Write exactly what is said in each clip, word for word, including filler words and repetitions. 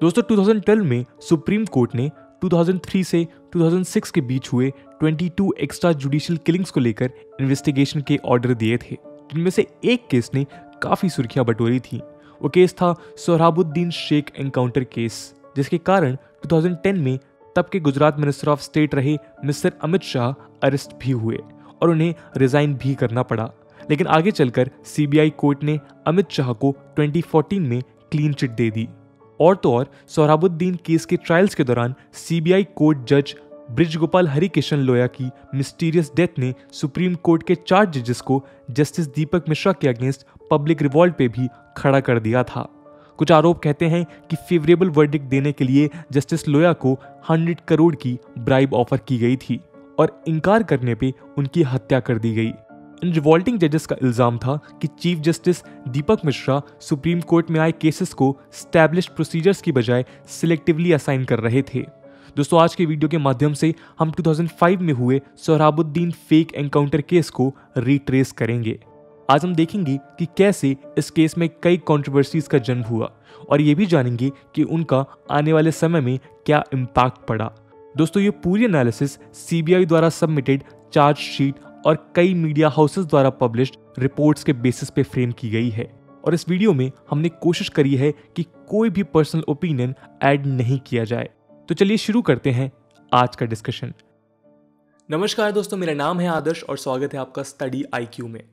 दोस्तों दो हज़ार बारह में सुप्रीम कोर्ट ने दो हज़ार तीन से दो हज़ार छह के बीच हुए बाईस एक्स्ट्रा जुडिशियल किलिंग्स को लेकर इन्वेस्टिगेशन के ऑर्डर दिए थे, जिनमें से एक केस ने काफी सुर्खियां बटोरी थी। वो केस था सोहराबुद्दीन शेख एनकाउंटर केस, जिसके कारण दो हज़ार दस में तब के गुजरात मिनिस्टर ऑफ स्टेट रहे मिस्टर अमित शाह अरेस्ट भी हुए और उन्हें रिजाइन भी करना पड़ा। लेकिन आगे चलकर सीबीआई कोर्ट ने अमित शाह को दो हज़ार चौदह में क्लीन चिट दे दी। और तो और सोहराबुद्दीन केस के ट्रायल्स के दौरान सीबीआई कोर्ट जज ब्रिजगोपाल हरिकिशन लोया की मिस्टीरियस डेथ ने सुप्रीम कोर्ट के चार जजेस को जस्टिस दीपक मिश्रा के अगेंस्ट पब्लिक रिवॉल्ट पे भी खड़ा कर दिया था। कुछ आरोप कहते हैं कि फेवरेबल वर्डिक्ट देने के लिए जस्टिस लोया को सौ करोड़ की ब्राइब ऑफर की गई थी और इनकार करने पे उनकी हत्या कर दी गई। इन रिवॉल्टिंग जजेस का इल्जाम था कि chief justice Deepak Mishra supreme court में आए केसेस को स्टैब्लिश्ड प्रोसीजर्स की बजाय सिलेक्टिवली असाइन कर रहे थे। दोस्तों, आज के वीडियो के माध्यम से हम दो हज़ार पाँच में हुए सोहराबुद्दीन फेक एनकाउंटर केस को रिट्रेस करेंगे। आज हम देखेंगे कि कैसे इस केस में कई कंट्रोवर्सीज का जन्म हुआ और ये भी जानेंगे कि उनका आने वाले समय में क्या इम्पैक्ट पड़ा। दोस्तों, ये पूरी एनालिसिस सीबीआई द्वारा सबमिटेड चार्जशीट और कई मीडिया हाउसेस द्वारा पब्लिश्ड रिपोर्ट्स के बेसिस पे फ्रेम की गई है और इस वीडियो में हमने कोशिश करी है कि कोई भी पर्सनल ओपिनियन ऐड नहीं किया जाए। तो चलिए शुरू करते हैं आज का डिस्कशन। नमस्कार दोस्तों, मेरा नाम है आदर्श और स्वागत है आपका स्टडी आईक्यू में।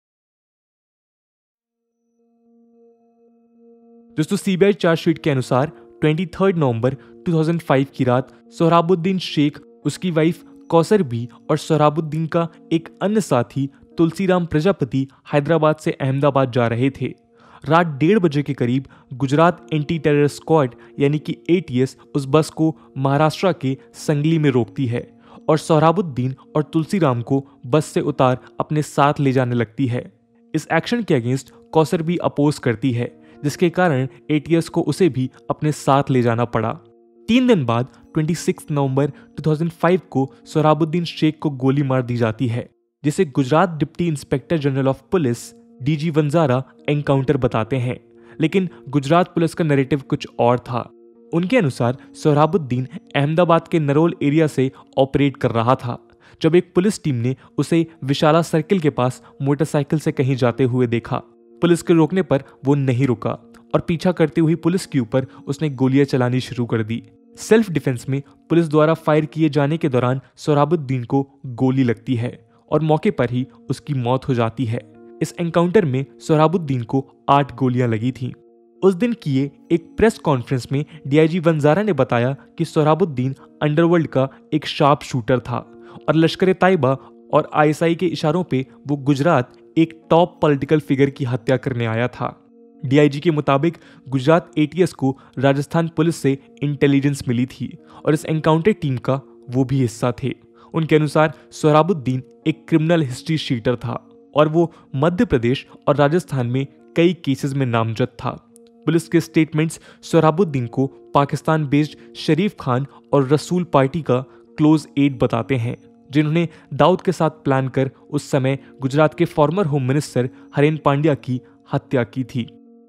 दोस्तों, सीबीआई चार्जशीट के अनुसार तेईस नवंबर दो हज़ार पाँच की रात सोहराबुद्दीन शेख, उसकी वाइफ कौसर बी और सोहराबुद्दीन का एक अन्य साथी तुलसीराम प्रजापति हैदराबाद से अहमदाबाद जा रहे थे। रात डेढ़ बजे के करीब गुजरात एंटी टेरर स्क्वाड यानी कि एटीएस उस बस को महाराष्ट्र के संगली में रोकती है और सोहराबुद्दीन और तुलसीराम को बस से उतार अपने साथ ले जाने लगती है। इस एक्शन के अगेंस्ट कौसर बी अपोज करती है, जिसके कारण एटीएस को उसे भी अपने साथ ले जाना पड़ा। तीन दिन बाद छब्बीस नवंबर दो हज़ार पाँच को सोहराबुद्दीन शेख को गोली मार दी जाती है, जिसे Gujarat deputy inspector general of police DG Vanzara encounter बताते हैं। लेकिन गुजरात पुलिस का नैरेटिव कुछ और था। उनके अनुसार सोहराबुद्दीन अहमदाबाद के नरोल एरिया से ऑपरेट कर रहा था जब एक पुलिस टीम ने उसे विशाला सर्किल के पास मोटरसाइकिल से कहीं जाते हुए देखा। पुलिस के रोकने पर वो नहीं रुका और पीछा करती हुई पुलिस के ऊपर उसने गोलियां चलानी शुरू कर दी। सेल्फ डिफेंस में पुलिस द्वारा फायर किए जाने के दौरान सोहराबुद्दीन को गोली लगती है और मौके पर ही उसकी मौत हो जाती है। इस एनकाउंटर में सोहराबुद्दीन को आठ गोलियां लगी थीं। उस दिन किए एक प्रेस कॉन्फ्रेंस में डीआईजी वंजारा ने बताया कि सोहराबुद्दीन अंडरवर्ल्ड का एक शार्प शूटर था और लश्कर ताइबा और आईएसआई के इशारों पे वो गुजरात एक टॉप पॉलिटिकल फिगर की हत्या करने आया था। डीआईजी के मुताबिक गुजरात एटीएस को राजस्थान पुलिस से इंटेलिजेंस मिली थी और इस एनकाउंटर टीम का वो भी हिस्सा थे। उनके अनुसार सोहराबुद्दीन एक क्रिमिनल हिस्ट्री शीटर था और वो मध्य प्रदेश और राजस्थान में कई केसेस में नामजद था। पुलिस के स्टेटमेंट्स सोहराबुद्दीन को पाकिस्तान बेस्ड शरीफ खान और रसूल पार्टी का क्लोज एड बताते हैं, जिन्होंने दाऊद के साथ प्लान कर उस समय गुजरात के former home minister Haren Pandya की हत्या की थी।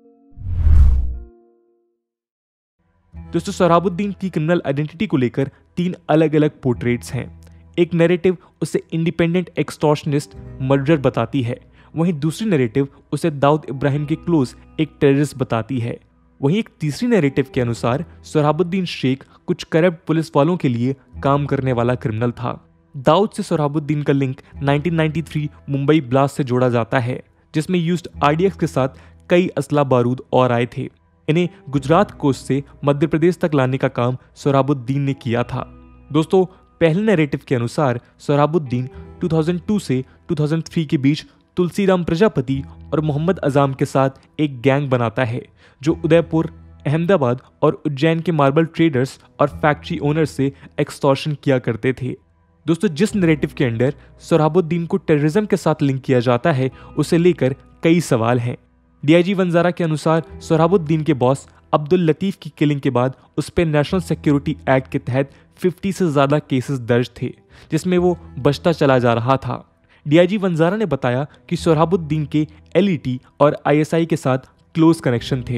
दोस्तों, सोहराबुद्दीन की क्रिमिनल आइडेंटिटी को लेकर तीन अलग अलग पोर्ट्रेट्स हैं। एक नैरेटिव उसे इंडिपेंडेंट एक्सटॉर्शनिस्ट मर्डरर बताती है, वहीं दूसरी नैरेटिव उसे दाऊद इब्राहिम के क्लोज एक टेररिस्ट बताती है। वहीं एक तीसरी नैरेटिव के अनुसार सोहराबुद्दीन शेख कुछ करप्ट पुलिस वालों के लिए काम करने वाला क्रिमिनल था। दाऊद से सोहराबुद्दीन का लिंक उन्नीस सौ तिरानवे मुंबई ब्लास्ट से जोड़ा जाता है, जिसमें यूज्ड आरडीएक्स के साथ कई असला बारूद और आए थे। इन्हें गुजरात कोस्ट से मध्य प्रदेश तक लाने का काम सोहराबुद्दीन ने किया था। दोस्तों, पहले नैरेटिव के अनुसार सोहराबुद्दीन दो हज़ार दो से दो हज़ार तीन के बीच तुलसीराम प्रजापति और मोहम्मद अजाम के साथ एक गैंग बनाता है, जो उदयपुर, अहमदाबाद और उज्जैन के मार्बल ट्रेडर्स और फैक्ट्री ओनर्स से एक्सटॉर्शन किया करते थे। दोस्तों, जिस नैरेटिव के अंडर सोहराबुद्दीन को टेररिज्म के साथ लिंक किया जाता है, उसे लेकर कई सवाल हैं। डीआईजी वंजारा के अनुसार सोहराबुद्दीन के बॉस अब्दुल लतीफ की किलिंग के बाद उस पर नेशनल सिक्योरिटी एक्ट के तहत पचास से ज्यादा केसेस दर्ज थे, जिसमें वो बचता चला जा रहा था। डीआईजी वंजारा ने बताया कि सोहराबुद्दीन के एलईटी और आईएसआई के साथ क्लोज कनेक्शन थे।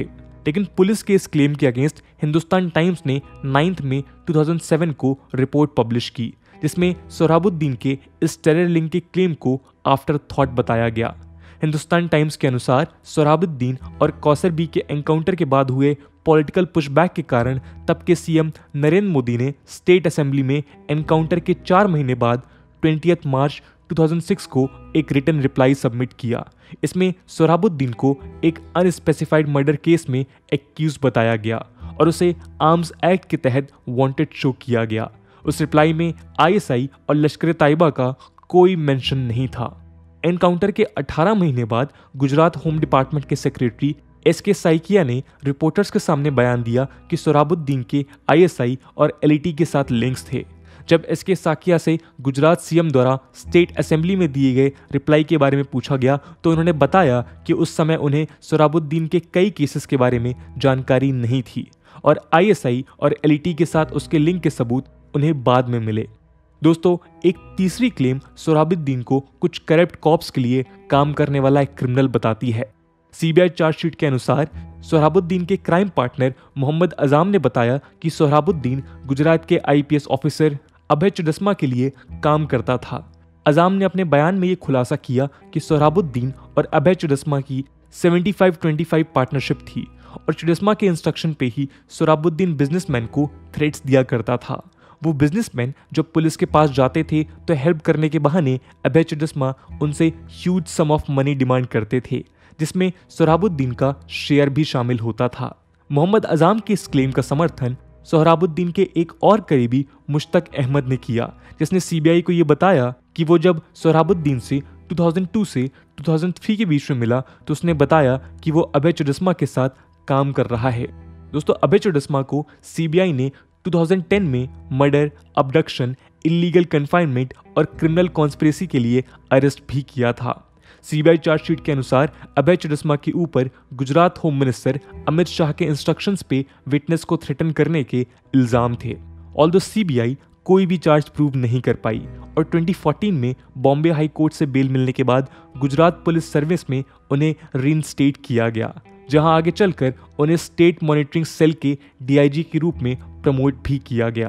लेकिन पुलिस के इस क्लेम के अगेंस्ट हिंदुस्तान टाइम्स ने नाइन्थ मई दो हज़ार सात को रिपोर्ट पब्लिश की, जिसमें सोहराबुद्दीन के इस टेरर लिंक के क्लेम को आफ्टर थॉट बताया गया। हिंदुस्तान टाइम्स के अनुसार सोहराबुद्दीन और कौसर बी के एनकाउंटर के बाद हुए पॉलिटिकल पुशबैक के कारण तब के सीएम नरेंद्र मोदी ने स्टेट असेंबली में एनकाउंटर के चार महीने बाद ट्वेंटियथ मार्च दो हज़ार छह को एक रिटन रिप्लाई सबमिट किया। इसमें सोहराबुद्दीन को एक अनस्पेसिफाइड मर्डर केस में एक्यूज बताया गया और उसे आर्म्स एक्ट के तहत वांटेड शो किया गया। उस रिप्लाई में आईएसआई और लश्कर तैयबा का कोई मेंशन नहीं था। एनकाउंटर के अठारह महीने बाद गुजरात होम डिपार्टमेंट के सेक्रेटरी एस के साइकिया ने रिपोर्टर्स के सामने बयान दिया कि सोहराबुद्दीन के आईएसआई और एलईटी के साथ लिंक्स थे। जब एस के साकिया से गुजरात सीएम द्वारा स्टेट असेंबली में दिए गए रिप्लाई के बारे में पूछा गया तो उन्होंने बताया कि उस समय उन्हें सोहराबुद्दीन के कई केसेस के बारे में जानकारी नहीं थी और आईएसआई और एलईटी के साथ उसके लिंक के सबूत उन्हें बाद में मिले। दोस्तों, एक तीसरी क्लेम सोहराबुद्दीन को कुछ करप्ट कॉप्स के लिए काम करने वाला एक क्रिमिनल बताती है। सीबीआई चार्जशीट के अनुसार सोहराबुद्दीन के क्राइम पार्टनर मोहम्मद अजाम ने बताया कि सोहराबुद्दीन गुजरात के आईपीएस ऑफिसर अभय चुडासमा के लिए काम करता था। अजाम ने अपने बयान में यह खुलासा किया कि सोहराबुद्दीन और अभय चुडासमा की पचहत्तर पच्चीस पार्टनरशिप थी और चुडासमा के इंस्ट्रक्शन पे ही सोहराबुद्दीन बिजनेसमैन को थ्रेट्स दिया करता था। वो बिजनेसमैन जब पुलिस के पास जाते थे तो हेल्प करने के बहाने अभय चुडासमा उनसे huge sum of money demand करते थे, जिसमें सोहराबुद्दीन का शेयर भी शामिल होता था। मोहम्मद अजाम के इस क्लेम का समर्थन सोहराबुद्दीन के एक और करीबी मुश्तक अहमद ने किया, जिसने सीबीआई को यह बताया कि वो जब सोहराबुद्दीन से दो हज़ार दो से दो हज़ार तीन के बीच में मिला तो उसने बताया कि वो अभय चुडासमा के साथ काम कर रहा है। दोस्तों, अभय चुडासमा को सीबीआई ने दो हज़ार दस में मर्डर, अबडक्शन, इलीगल कन्फाइनमेंट और क्रिमिनल कॉन्स्पिरेसी के लिए अरेस्ट भी किया था। सीबीआई चार्जशीट के अनुसार अभय चुडासमा के ऊपर गुजरात होम मिनिस्टर अमित शाह के इंस्ट्रक्शंस पे विटनेस को थ्रेटन करने के इल्जाम थे। ऑल्दो सीबीआई कोई भी चार्ज प्रूव नहीं कर पाई और दो हज़ार चौदह में बॉम्बे हाई कोर्ट से बेल मिलने के बाद गुजरात पुलिस सर्विस में उन्हें रीइंस्टेट किया गया, जहां आगे चलकर उन्हें स्टेट मॉनिटरिंग सेल के डीआईजी के रूप में प्रमोट भी किया गया।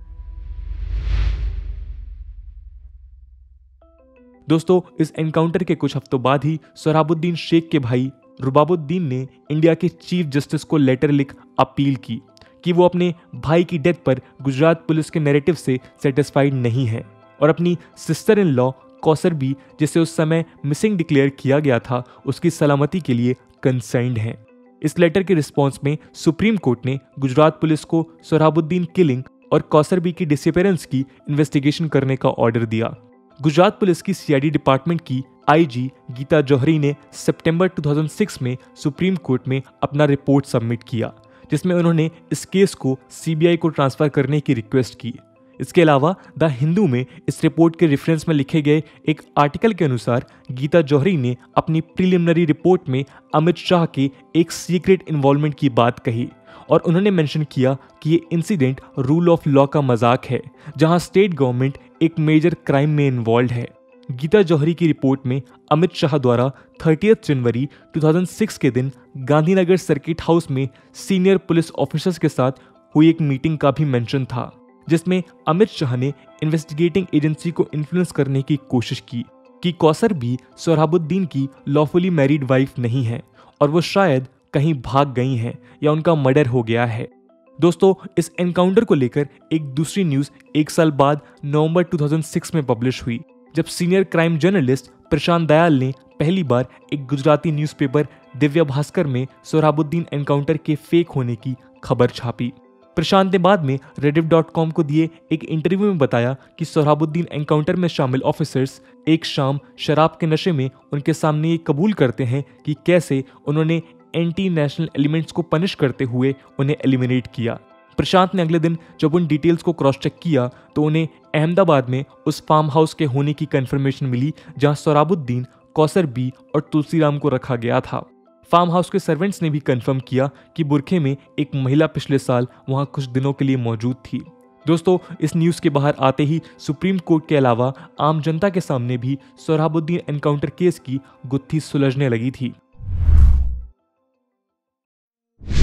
दोस्तों, इस एनकाउंटर के कुछ हफ्तों बाद ही सोहराबुद्दीन शेख के भाई रुबाबुद्दीन ने इंडिया के चीफ जस्टिस को लेटर लिख अपील की कि वो अपने भाई की डेथ पर गुजरात पुलिस के नैरेटिव से सेटिस्फाइड नहीं है और अपनी sister in law Kausar Bi, जिसे उस समय मिसिंग डिक्लेयर किया गया था, उसकी सलामती के लिए कंसर्न्ड हैं। इस लेटर के रिस्पॉन्स में सुप्रीम कोर्ट ने गुजरात पुलिस को सोहराबुद्दीन किलिंग और कौसर बी की डिसअपीयरेंस की इन्वेस्टिगेशन करने का ऑर्डर दिया। गुजरात पुलिस की सीआईडी डिपार्टमेंट की आईजी गीता जौहरी ने सितंबर दो हज़ार छह में सुप्रीम कोर्ट में अपना रिपोर्ट सबमिट किया, जिसमें उन्होंने इस केस को सीबीआई को ट्रांसफर करने की रिक्वेस्ट की। इसके अलावा द हिंदू में इस रिपोर्ट के रेफरेंस में लिखे गए एक आर्टिकल के अनुसार गीता जौहरी ने अपनी प्रीलिमिनरी रिपोर्ट में अमित शाह के एक सीक्रेट इन्वॉल्वमेंट की बात कही और उन्होंने मेंशन किया कि ये इंसिडेंट रूल ऑफ लॉ का मजाक है, जहां स्टेट गवर्नमेंट एक मेजर क्राइम में इन्वॉल्व है। गीता जौहरी की रिपोर्ट में अमित शाह द्वारा तीस जनवरी दो हज़ार छह के दिन गांधीनगर सर्किट हाउस में सीनियर पुलिस ऑफिसर्स के साथ हुई एक मीटिंग का भी मेंशन था, जिसमें अमित शाह ने इन्वेस्टिगेटिंग एजेंसी को इन्फ्लुएंस करने की कोशिश की कि कौसर बी सोहराबुद्दीन की लॉफुली मैरिड वाइफ नहीं है और वो शायद कहीं भाग गई हैं या उनका मर्डर हो गया है। दोस्तों, इस एनकाउंटर को लेकर एक दूसरी न्यूज एक साल बाद नवंबर दो हज़ार छह में पब्लिश हुई, जब senior crime journalist Prashant Dayal ने पहली बार एक गुजराती न्यूज़पेपर दिव्य भास्कर में सोहराबुद्दीन एनकाउंटर के फेक होने की खबर छापी। प्रशांत ने बाद में रेडिफ डॉट कॉम को दिए एक इंटरव्यू में बताया कि सोहराबुद्दीन एनकाउंटर में शामिल ऑफिसर्स एक शाम शराब के नशे में उनके सामने ये कबूल करते हैं कि कैसे उन्होंने एंटी नेशनल एलिमेंट्स को पनिश करते हुए उन्हें एलिमिनेट किया। प्रशांत ने अगले दिन जब उन डिटेल्स को क्रॉस चेक किया तो उन्हें अहमदाबाद में उस फार्म हाउस के होने की कंफर्मेशन मिली जहां सोहराबुद्दीन, कौसर बी और तुलसीराम को रखा गया था। फार्म हाउस के सर्वेंट्स ने भी कंफर्म किया कि बुरखे में एक महिला पिछले साल वहां कुछ दिनों के लिए मौजूद थी। दोस्तों, इस न्यूज के बाहर आते ही सुप्रीम कोर्ट के अलावा आम जनता के सामने भी सोहराबुद्दीन एनकाउंटर केस की गुत्थी सुलझने लगी थी।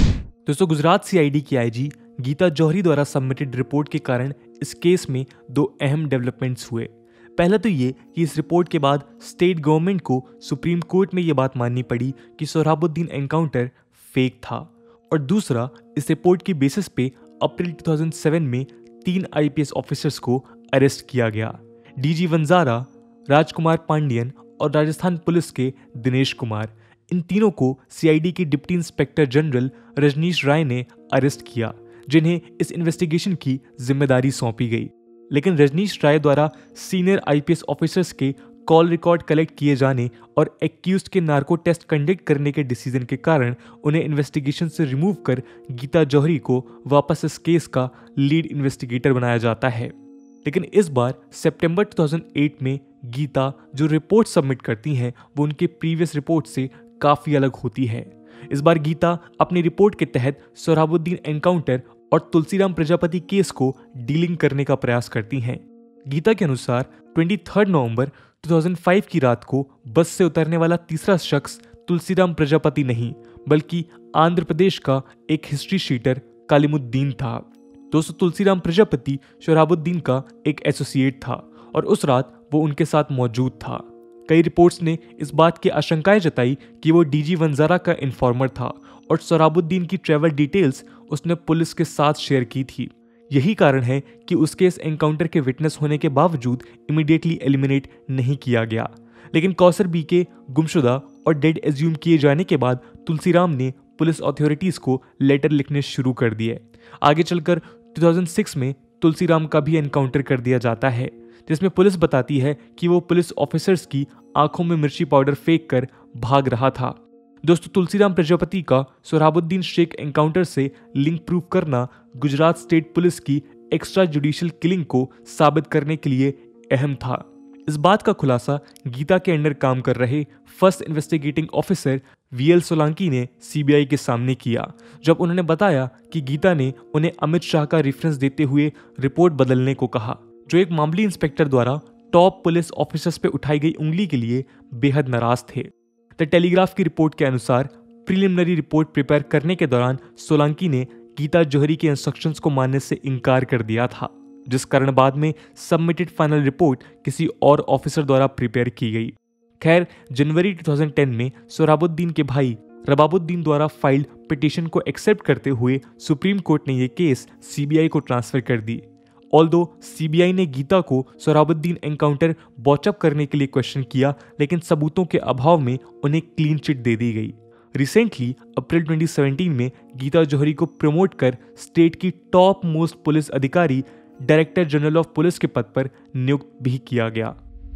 दोस्तों, गुजरात सीआईडी की आईजी गीता जौहरी द्वारा सबमिटेड रिपोर्ट के कारण इस केस में दो अहम डेवलपमेंट्स हुए। पहला तो ये कि इस रिपोर्ट के बाद स्टेट गवर्नमेंट को सुप्रीम कोर्ट में ये बात माननी पड़ी कि सोहराबुद्दीन एनकाउंटर फेक था, और दूसरा, इस रिपोर्ट की बेसिस पे अप्रैल दो हज़ार सात में तीन आईपीएस ऑफिसर्स को अरेस्ट किया गया। डीजी वंजारा, राजकुमार पांडियन और राजस्थान पुलिस के दिनेश कुमार। इन तीनों को सीआईडी के deputy inspector general Rajnish Rai ने अरेस्ट किया, जिन्हें इस इन्वेस्टिगेशन की जिम्मेदारी सौंपी गई। लेकिन रजनीश राय द्वारा सीनियर आईपीएस ऑफिसर्स के कॉल रिकॉर्ड कलेक्ट किए जाने और एक्यूज्ड के नार्को टेस्ट कंडक्ट करने के डिसीजन के कारण उन्हें इन्वेस्टिगेशन से रिमूव कर गीता जौहरी को वापस इस केस का लीड इन्वेस्टिगेटर बनाया जाता है। लेकिन इस बार सितंबर दो हज़ार आठ में गीता जो रिपोर्ट सबमिट करती हैं वो उनके प्रीवियस रिपोर्ट से काफी अलग होती है। इस बार गीता अपनी रिपोर्ट के तहत सोहराबुद्दीन एनकाउंटर और तुलसीराम प्रजापति केस को डीलिंग करने का प्रयास करती हैं। गीता के अनुसार तेईस नवंबर दो हज़ार पाँच की रात को बस से उतरने वाला तीसरा शख्स तुलसीराम प्रजापति नहीं बल्कि आंध्र प्रदेश का एक हिस्ट्री शीटर कालिमुद्दीन था। दोस्तों, तुलसीराम प्रजापति सोहराबुद्दीन का एक एसोसिएट था और उस रात वो उनके साथ मौजूद था। कई रिपोर्ट्स ने इस बात की आशंकाएं जताई कि वो डीजी वंजारा का इन्फॉर्मर था और सोहराबुद्दीन की ट्रैवल डिटेल्स उसने पुलिस के साथ शेयर की थी। यही कारण है कि उसके इस एनकाउंटर के विटनेस होने के बावजूद इमीडिएटली एलिमिनेट नहीं किया गया। लेकिन कौसर बी के गुमशुदा और डेड एज्यूम किए जाने के बाद तुलसीराम ने पुलिस अथॉरिटीज को लेटर लिखने शुरू कर दिए। आगे चलकर दो हज़ार छह में तुलसीराम का भी एनकाउंटर कर दिया जाता है, जिसमें पुलिस बताती है कि वो पुलिस ऑफिसर्स की आंखों में मिर्ची पाउडर फेंक कर भाग रहा था। दोस्तों, तुलसीराम प्रजापति का सोहराबुद्दीन शेख एनकाउंटर से लिंक प्रूव करना गुजरात स्टेट पुलिस की एक्स्ट्रा जुडिशियल किलिंग को साबित करने के लिए अहम था। इस बात का खुलासा गीता के अंडर काम कर रहे first investigating officer VL Solanki ने सीबीआई के सामने किया, जब उन्होंने बताया कि गीता ने उन्हें अमित शाह का रेफरेंस देते हुए रिपोर्ट बदलने को कहा, जो एक मामूली इंस्पेक्टर द्वारा टॉप पुलिस ऑफिसर्स पे उठाई गई उंगली के लिए बेहद नाराज थे। द टेलीग्राफ की रिपोर्ट के अनुसार प्रिलिमिनरी रिपोर्ट प्रिपेयर करने के दौरान सोलंकी ने गीता जौहरी के इंस्ट्रक्शंस को मानने से इनकार कर दिया था, जिस कारण बाद में सबमिटेड फाइनल रिपोर्ट किसी और ऑफिसर द्वारा प्रिपेयर की गई। खैर, जनवरी दो हज़ार दस में सोहराबुद्दीन के भाई रबाबुद्दीन द्वारा फाइल्ड पिटीशन को एक्सेप्ट करते हुए सुप्रीम कोर्ट ने यह केस सीबीआई को ट्रांसफर कर दी। ऑल्दो सीबीआई ने गीता को सोहराबुद्दीन एनकाउंटर बॉचअप करने के लिए क्वेश्चन किया, लेकिन सबूतों के अभाव में उन्हें क्लीन चिट दे दी गई। रिसेंटली अप्रैल दो हज़ार सत्रह में गीता जौहरी को प्रमोट कर स्टेट की टॉप मोस्ट पुलिस अधिकारी डायरेक्टर जनरल ऑफ पुलिस के पद पर नियुक्त भी किया गया।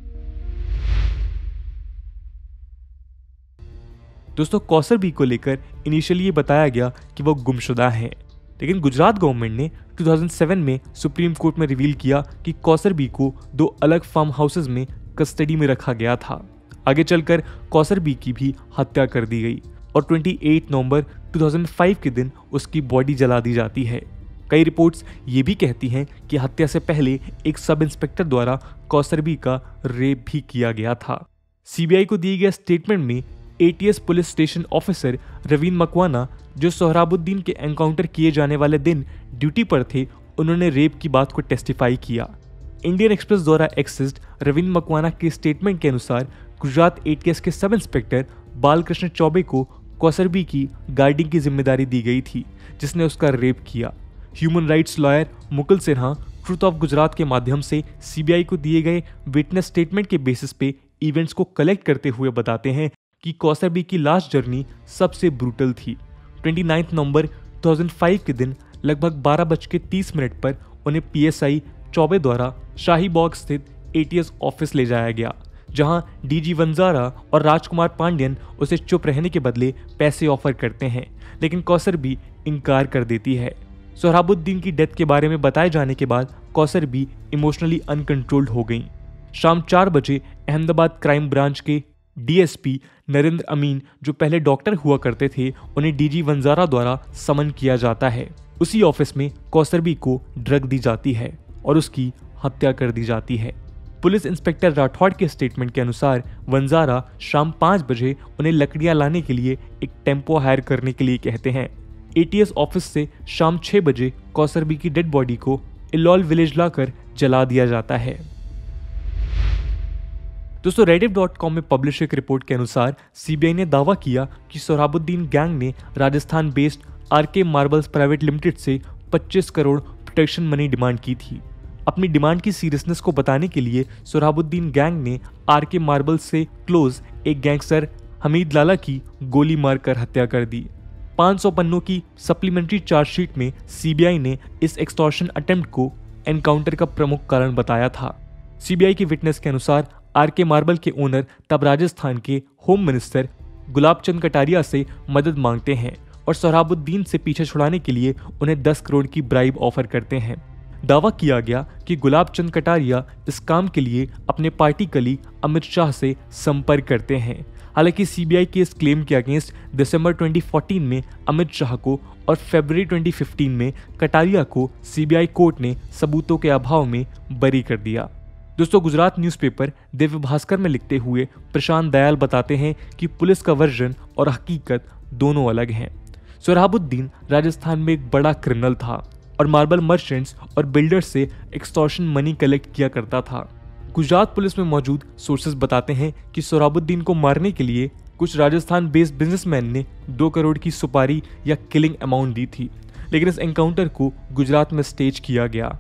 दोस्तों, कौसर बी को लेकर इनिशियली ये बताया गया कि वो गुमशुदा हैं, लेकिन गुजरात गवर्नमेंट ने दो हज़ार सात में सुप्रीम कोर्ट में रिवील किया कि कौसर बी को दो अलग फार्म हाउसेज में कस्टडी में रखा गया था। आगे चलकर कौसर बी की भी हत्या कर दी गई और अट्ठाईस नवंबर दो हज़ार पाँच के दिन उसकी बॉडी जला दी जाती है। कई रिपोर्ट्स ये भी कहती हैं कि हत्या से पहले एक सब इंस्पेक्टर द्वारा कौसर बी का रेप भी किया गया था। सीबीआई को दिए गए स्टेटमेंट में ATS police station officer Raveen Makwana, जो सोहराबुद्दीन के एनकाउंटर किए जाने वाले दिन ड्यूटी पर थे, उन्होंने रेप की बात को टेस्टिफाई किया। इंडियन एक्सप्रेस द्वारा एक्सेस्ड रवीन मकवाना के स्टेटमेंट के अनुसार गुजरात एटीएस के सब इंस्पेक्टर बालकृष्ण चौबे को कौसर बी की गार्डिंग की जिम्मेदारी दी गई थी, जिसने उसका रेप किया। Human rights lawyer Mukul Sinha truth of Gujarat के माध्यम से सीबीआई को दिए गए विटनेस स्टेटमेंट के बेसिस पे इवेंट्स को कलेक्ट करते हुए बताते हैं कि कौसर बी की लास्ट जर्नी सबसे ब्रूटल थी। उनतीस नवंबर दो हज़ार पाँच के दिन लगभग बारह बज के तीस मिनट पर उन्हें पीएसआई चौबे द्वारा शाही बाग स्थित एटीएस ऑफिस ले जाया गया, जहां डीजी वंजारा और राजकुमार पांडियन उसे चुप रहने के बदले पैसे ऑफर करते हैं, लेकिन कौसर बी इनकार कर देती है। सोहराबुद्दीन की डेथ के बारे में बताए जाने के बाद कौसर बी इमोशनली अनकंट्रोल्ड हो गई। शाम चार बजे अहमदाबाद क्राइम ब्रांच के डीएसपी नरेंद्र अमीन, जो पहले डॉक्टर हुआ करते थे, उन्हें डीजी वंजारा द्वारा समन किया जाता है। उसी ऑफिस में कौसर बी को ड्रग दी जाती है और उसकी हत्या कर दी जाती है। पुलिस इंस्पेक्टर राठौड़ के स्टेटमेंट के अनुसार वंजारा शाम पाँच बजे उन्हें लकड़ियां लाने के लिए एक टेम्पो हायर करने के लिए कहते हैं। एटीएस ऑफिस से शाम छह बजे कौसर बी की डेड बॉडी को इलौल विलेज लाकर जला दिया जाता है। दोस्तों रेडिफ डॉट कॉम में पब्लिश एक रिपोर्ट के अनुसार सीबीआई ने दावा किया कि सोहराबुद्दीन गैंग ने Rajasthan based RK marbles private limited से पच्चीस करोड़ प्रोटेक्शन मनी डिमांड की थी। अपनी डिमांड की सीरियसनेस को बताने के लिए सोहराबुद्दीन गैंग ने आरके मार्बल्स से क्लोज एक गैंगस्टर हमीद लाला की गोली मारकर हत्या कर दी। पाँच सौ पन्नों की सप्लीमेंट्री चार्जशीट में सीबीआई ने इस एक्सटॉर्शन अटेम्प्ट को एनकाउंटर का प्रमुख कारण बताया था। सीबीआई की विटनेस के अनुसार आरके मार्बल के ओनर तब राजस्थान के होम मिनिस्टर गुलाब चंद कटारिया से मदद मांगते हैं और सोहराबुद्दीन से पीछे छुड़ाने के लिए उन्हें दस करोड़ की ब्राइब ऑफर करते हैं। दावा किया गया कि गुलाब चंद कटारिया इस काम के लिए अपने पार्टी कलीग अमित शाह से संपर्क करते हैं। हालांकि सीबीआई के इस क्लेम के अगेंस्ट दिसंबर दो हज़ार चौदह में अमित शाह को और फरवरी दो हज़ार पंद्रह में कटारिया को सीबीआई कोर्ट ने सबूतों के अभाव में बरी कर दिया। दोस्तों गुजरात न्यूज़पेपर दिव्य भास्कर में लिखते हुए प्रशांत दयाल बताते हैं कि पुलिस का वर्जन और हकीकत दोनों अलग हैं। सोहराबुद्दीन राजस्थान में एक बड़ा क्रिमिनल था और मार्बल मर्चेंट्स और बिल्डर्स से एक्सटॉर्शन मनी कलेक्ट किया करता था। गुजरात पुलिस में मौजूद सोर्सेज बताते हैं कि सोहराबुद्दीन को मारने के लिए कुछ राजस्थान बेस्ड बिजनेसमैन ने दो करोड़ की सुपारी या किलिंग अमाउंट दी थी, लेकिन इस एनकाउंटर को गुजरात में स्टेज किया गया।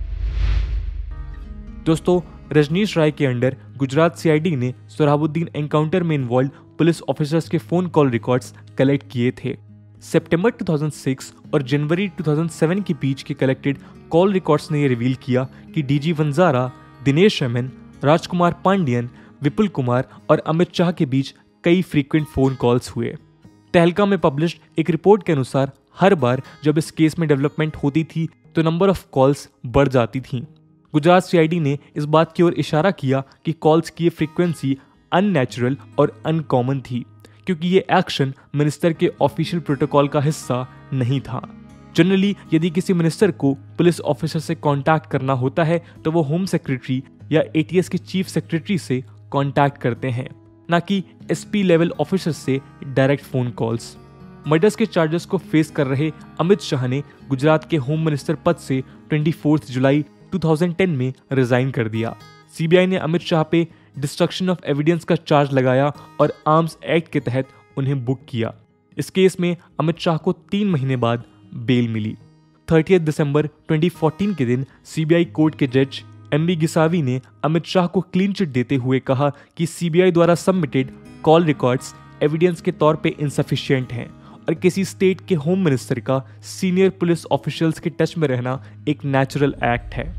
दोस्तों रजनीश राय के अंडर गुजरात सीआईडी ने सोहराबुद्दीन एनकाउंटर में इन्वॉल्व पुलिस ऑफिसर्स के फोन कॉल रिकॉर्ड्स कलेक्ट किए थे। सितंबर दो हज़ार छह और जनवरी दो हज़ार सात के बीच के कलेक्टेड कॉल रिकॉर्ड्स ने यह रिवील किया कि डीजी वंजारा, दिनेश एमएन, राजकुमार पांडियन, विपुल कुमार और अमित शाह के बीच कई फ्रीक्वेंट फोन कॉल्स हुए। तहलका में पब्लिश्ड एक रिपोर्ट के अनुसार हर बार जब इस केस में डेवलपमेंट होती थी तो नंबर ऑफ कॉल्स बढ़ जाती थी। गुजरात सीआईडी ने इस बात की ओर इशारा किया कि कॉल्स की फ्रीक्वेंसी अननेचुरल और अनकॉमन थी, क्योंकि ये एक्शन मिनिस्टर के ऑफिशियल प्रोटोकॉल का हिस्सा नहीं था। जनरली यदि किसी मिनिस्टर को पुलिस ऑफिसर से कांटेक्ट करना होता है तो वो होम सेक्रेटरी या एटीएस के चीफ सेक्रेटरी से कांटेक्ट करते हैं, ना कि एसपी लेवल ऑफिसर से डायरेक्ट फोन कॉल्स। मर्डर्स के चार्जेस को फेस कर रहे अमित शाह ने गुजरात के होम मिनिस्टर पद से चौबीस जुलाई दो हज़ार दस में रिजाइन कर दिया। सीबीआई ने अमित शाह पे डिस्ट्रक्शन ऑफ एविडेंस का चार्ज लगाया और आर्म्स एक्ट के तहत उन्हें बुक किया। इस केस में अमित शाह को तीन महीने बाद बेल मिली। तीस दिसंबर दो हज़ार चौदह के दिन सीबीआई कोर्ट के जज एम बी गिसावी ने अमित शाह को क्लीन चिट देते हुए कहा कि सीबीआई द्वारा सबमिटेड कॉल रिकॉर्ड्स एविडेंस के तौर पे इनसफिशिएंट हैं और किसी स्टेट के होम मिनिस्टर का सीनियर पुलिस ऑफिशियल्स के टच में रहना एक नेचुरल एक्ट है।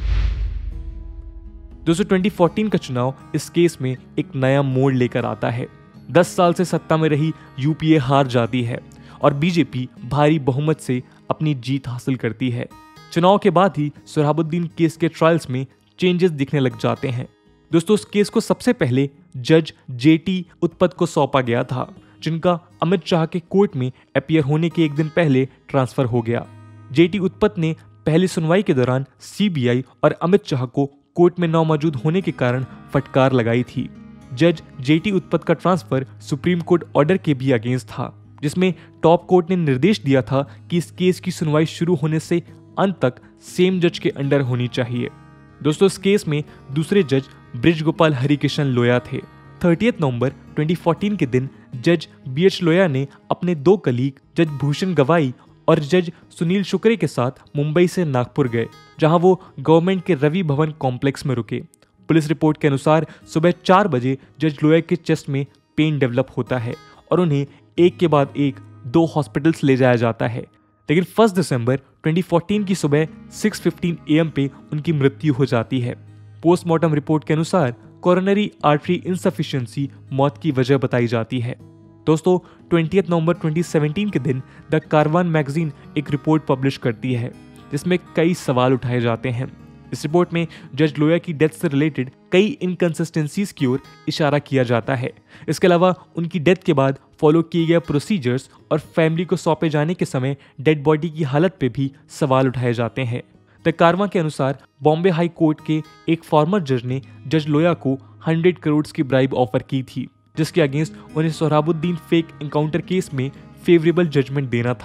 दोस्तों दो हज़ार चौदह का चुनाव इस केस में एक नया मोड़ लेकर आता है। दस साल से सत्ता में रही यूपीए हार जाती है और बीजेपी भारी बहुमत से अपनी जीत हासिल करती है। चुनाव के बाद ही सोहराबुद्दीन केस के ट्रायल्स में चेंजेस दिखने लग जाते हैं। दोस्तों इस केस को सबसे पहले जज जेटी उत्पत को सौंपा गया था, जिनका अमित शाह के कोर्ट में अपीयर होने के एक दिन पहले ट्रांसफर हो गया। जेटी उत्पत ने पहली सुनवाई के दौरान सीबीआई और अमित शाह को कोर्ट में न मौजूद होने के कारण फटकार लगाई थी। जज जेटी उत्पत का ट्रांसफर सुप्रीम कोर्ट ऑर्डर के भी अगेंस्ट था, जिसमें टॉप कोर्ट ने निर्देश दिया था कि इस केस की सुनवाई शुरू होने से अंत तक सेम जज के अंडर होनी चाहिए। दोस्तों इस केस में दूसरे जज ब्रिज गोपाल हरिकिशन लोया थे। तीस नवंबर दो हज़ार चौदह के दिन जज बी एच लोया ने अपने दो कलीग जज भूषण गवाई और जज सुनील शुक्रे के साथ मुंबई से नागपुर गए, जहां वो गवर्नमेंट के रवि भवन कॉम्प्लेक्स में रुके। पुलिस रिपोर्ट के अनुसार सुबह चार बजे जज लोया के चेस्ट में पेन डेवलप होता है और उन्हें एक के बाद एक दो हॉस्पिटल्स ले जाया जाता है, लेकिन फर्स्ट दिसंबर दो हज़ार चौदह की सुबह छह पंद्रह एएम पे उनकी मृत्यु हो जाती है। पोस्टमार्टम रिपोर्ट के अनुसार कोरोनरी आर्टरी इनसफिशिएंसी मौत की वजह बताई जाती है। दोस्तों बीस नवंबर दो हज़ार सत्रह के दिन द कारवान मैगजीन एक रिपोर्ट पब्लिश करती है, जिसमें कई सवाल उठाए जाते हैं। इस रिपोर्ट में जज लोया की डेथ से रिलेटेड कई इनकंसिस्टेंसीज की ओर इशारा किया जाता है। इसके अलावा उनकी डेथ के बाद फॉलो किए गए प्रोसीजर्स और फैमिली को सौंपे जाने के समय डेड बॉडी की हालत पे भी सवाल उठाए जाते हैं। द कारवां के अनुसार बॉम्बे हाई कोर्ट के एक फॉर्मर जज ने जज लोया को सौ करोड़ की ब्राइब ऑफर की थी, जिसके अगेंस्ट उन्हें सोहराबुद्दीन फेक एनकाउंटर केस में फेवरेबल जजमेंट देना था।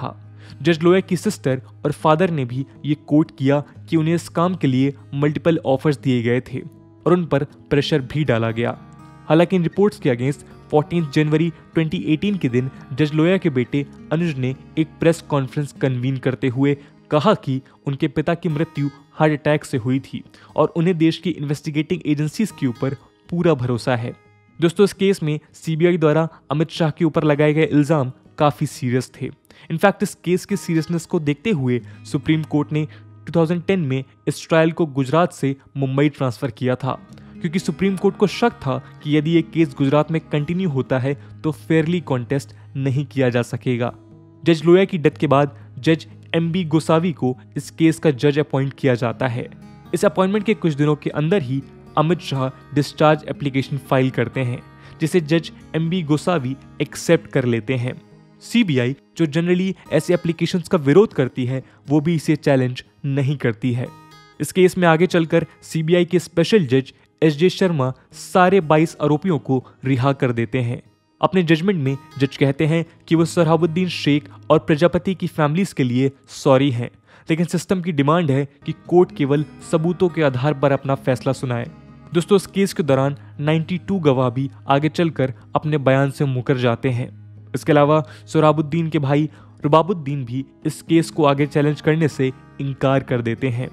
जज लोया की सिस्टर और फादर ने भी ये कोट किया कि उन्हें इस काम के लिए मल्टीपल ऑफर्स दिए गए थे और उन पर प्रेशर भी डाला गया। हालांकि इन रिपोर्ट्स के अगेंस्ट चौदह जनवरी दो हज़ार अठारह के दिन जज लोया के बेटे अनुज ने एक प्रेस कॉन्फ्रेंस कन्वीन करते हुए कहा कि उनके पिता की मृत्यु हार्ट अटैक से हुई थी और उन्हें देश की इन्वेस्टिगेटिंग एजेंसीज के ऊपर पूरा भरोसा है। दोस्तों, इस केस में सीबीआई द्वारा अमित शाह के ऊपर लगाए गए इल्जाम काफी सीरियस थे। इनफैक्ट इस केस के सीरियसनेस को देखते हुए सुप्रीम कोर्ट ने दो हज़ार दस में इस ट्रायल को गुजरात से मुंबई ट्रांसफर किया था, क्योंकि सुप्रीम कोर्ट को शक था कि यदि ये केस गुजरात में कंटिन्यू होता है तो फेयरली कॉन्टेस्ट नहीं किया जा सकेगा। जज लोया की डेथ के बाद जज एम बी गोसावी को इस केस का जज अपॉइंट किया जाता है। इस अपॉइंटमेंट के कुछ दिनों के अंदर ही Amit Shah discharge application file करते हैं, जिसे जज एम बी गोसावी एक्सेप्ट कर लेते हैं। सीबीआई, जो जनरली ऐसे एप्लीकेशंस का विरोध करती है, वो भी इसे चैलेंज नहीं करती है। इस केस में आगे चलकर सीबीआई के स्पेशल जज एस जे शर्मा सारे बाईस आरोपियों को रिहा कर देते हैं। अपने जजमेंट में जज कहते हैं कि वो सोहराबुद्दीन शेख और प्रजापति की फैमिलीज के लिए सॉरी हैं, लेकिन सिस्टम की डिमांड है कि कोर्ट केवल सबूतों के आधार पर अपना फैसला सुनाए। दोस्तों, इस केस के दौरान बानवे गवाह भी आगे चलकर अपने बयान से मुकर जाते हैं। इसके अलावा सोहराबुद्दीन के भाई रुबाबुद्दीन भी इस केस को आगे चैलेंज करने से इनकार कर देते हैं।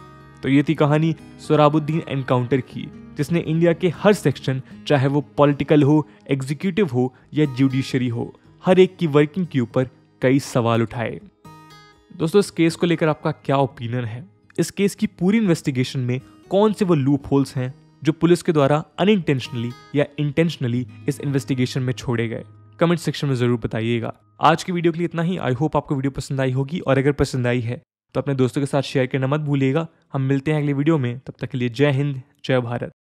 तो ये थी कहानी सोहराबुद्दीन एनकाउंटर की, जिसने इंडिया के हर सेक्शन, चाहे वो पॉलिटिकल हो, एग्जीक्यूटिव हो या जुडिशरी हो, हर एक की वर्किंग के ऊपर कई सवाल उठाए। दोस्तों, इस केस को लेकर आपका क्या ओपिनियन है? इस केस की पूरी इन्वेस्टिगेशन में कौन से वो लूप होल्स हैं जो पुलिस के द्वारा अनइंटेंशनली या इंटेंशनली इस इन्वेस्टिगेशन में छोड़े गए? कमेंट सेक्शन में जरूर बताइएगा। आज की वीडियो के लिए इतना ही। आई होप आपको वीडियो पसंद आई होगी, और अगर पसंद आई है तो अपने दोस्तों के साथ शेयर करना मत भूलिएगा। हम मिलते हैं अगली वीडियो में, तब तक के लिए जय हिंद, जय भारत।